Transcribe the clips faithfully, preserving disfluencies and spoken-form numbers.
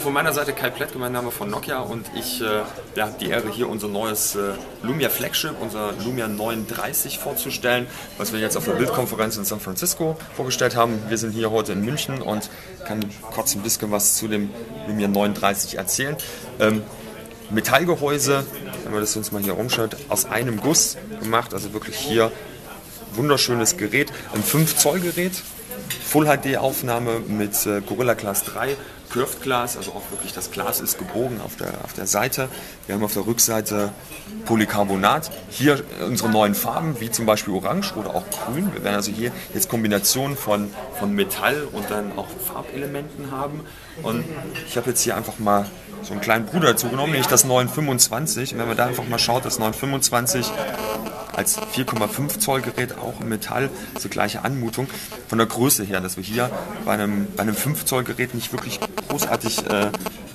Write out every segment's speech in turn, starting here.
von meiner Seite Kai Plätke, mein Name von Nokia, und ich äh, ja, habe die Ehre, hier unser neues äh, Lumia Flagship, unser Lumia neun dreißig vorzustellen, was wir jetzt auf der Bildkonferenz in San Francisco vorgestellt haben. Wir sind hier heute in München und kann kurz ein bisschen was zu dem Lumia neun dreißig erzählen. Ähm, Metallgehäuse, wenn man das uns mal hier umschaut, aus einem Guss gemacht, also wirklich hier wunderschönes Gerät, ein fünf Zoll Gerät, Full H D Aufnahme mit äh, Gorilla Glass drei, Curved Glass, also auch wirklich das Glas ist gebogen auf der, auf der Seite. Wir haben auf der Rückseite Polycarbonat. Hier unsere neuen Farben, wie zum Beispiel Orange oder auch Grün. Wir werden also hier jetzt Kombinationen von, von Metall und dann auch Farbelementen haben. Und ich habe jetzt hier einfach mal so einen kleinen Bruder dazu genommen, nämlich das neun fünfundzwanzig. Und wenn man da einfach mal schaut, das neun fünfundzwanzig als vier Komma fünf Zoll Gerät, auch im Metall, so gleiche Anmutung. Von der Größe her, dass wir hier bei einem, bei einem fünf Zoll Gerät nicht wirklich großartig, äh,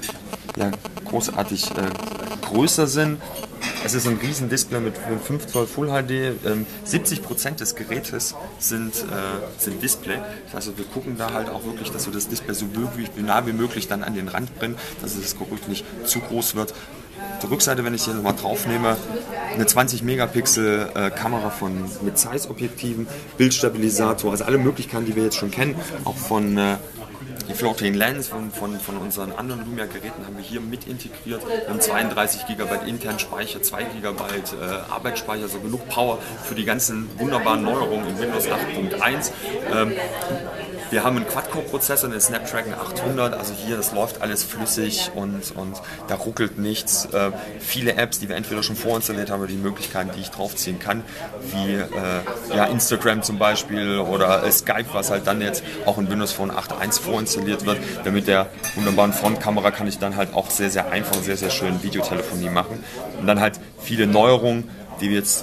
ja, großartig äh, größer sind. Es ist ein riesen Display mit fünf Zoll Full H D. Ähm, siebzig Prozent des Gerätes sind, äh, sind Display. Also wir gucken da halt auch wirklich, dass wir das Display so möglich, nah wie möglich dann an den Rand bringen, dass das Gerät nicht zu groß wird. Auf der Rückseite, wenn ich hier nochmal drauf nehme, eine zwanzig Megapixel äh, Kamera von, mit Zeiss-Objektiven, Bildstabilisator, also alle Möglichkeiten, die wir jetzt schon kennen, auch von äh, die Floating Lens von, von, von unseren anderen Lumia-Geräten haben wir hier mit integriert. Wir haben zweiunddreißig Gigabyte internen Speicher, zwei Gigabyte äh, Arbeitsspeicher, so genug Power für die ganzen wunderbaren Neuerungen in Windows acht Punkt eins. Ähm, Wir haben einen Quad-Core-Prozessor, einen Snapdragon achthundert, also hier, das läuft alles flüssig und, und da ruckelt nichts. Äh, viele Apps, die wir entweder schon vorinstalliert haben, oder die Möglichkeiten, die ich draufziehen kann, wie äh, ja, Instagram zum Beispiel oder äh, Skype, was halt dann jetzt auch in Windows Phone acht Punkt eins vorinstalliert wird. Denn mit der wunderbaren Frontkamera kann ich dann halt auch sehr, sehr einfach und sehr, sehr schön Videotelefonie machen. Und dann halt viele Neuerungen, die wir jetzt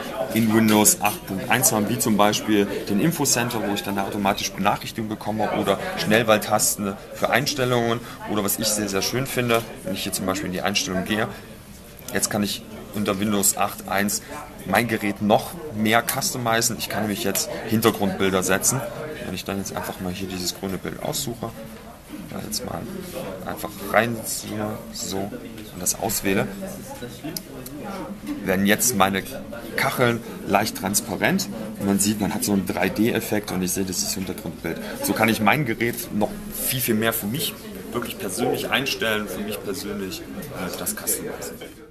in Windows acht Punkt eins haben, wie zum Beispiel den Infocenter, wo ich dann eine automatische Benachrichtigung bekomme, oder Schnellwahltasten für Einstellungen, oder was ich sehr, sehr schön finde, wenn ich hier zum Beispiel in die Einstellung gehe, jetzt kann ich unter Windows acht Punkt eins mein Gerät noch mehr customizen. Ich kann nämlich jetzt Hintergrundbilder setzen. Wenn ich dann jetzt einfach mal hier dieses grüne Bild aussuche, da jetzt mal einfach rein so und das auswähle, werden jetzt meine Kacheln leicht transparent und man sieht, man hat so einen drei D Effekt und ich sehe dieses Hintergrundbild. So kann ich mein Gerät noch viel, viel mehr für mich wirklich persönlich einstellen, für mich persönlich äh, das customizen.